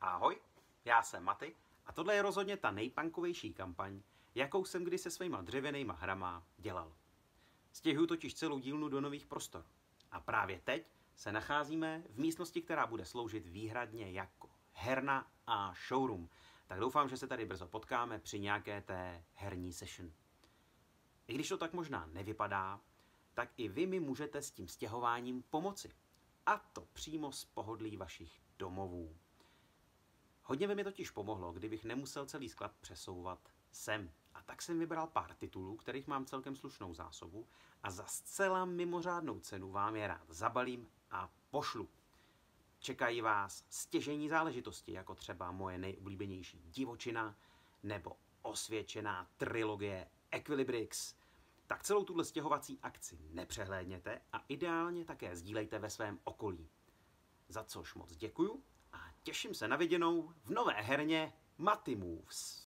Ahoj, já jsem Maty a tohle je rozhodně ta nejpunkovější kampaň, jakou jsem kdy se svýma dřevěnejma hrama dělal. Stěhuju totiž celou dílnu do nových prostor. A právě teď se nacházíme v místnosti, která bude sloužit výhradně jako herna a showroom. Tak doufám, že se tady brzo potkáme při nějaké té herní session. I když to tak možná nevypadá, tak i vy mi můžete s tím stěhováním pomoci. A to přímo z pohodlí vašich domovů. Hodně by mi totiž pomohlo, kdybych nemusel celý sklad přesouvat sem. A tak jsem vybral pár titulů, kterých mám celkem slušnou zásobu a za zcela mimořádnou cenu vám je rád zabalím a pošlu. Čekají vás stěžejní záležitosti, jako třeba moje nejoblíbenější divočina nebo osvědčená trilogie Equilibrix. Tak celou tuhle stěhovací akci nepřehlédněte a ideálně také sdílejte ve svém okolí. Za což moc děkuju a těším se na viděnou v nové herně Maty Moves.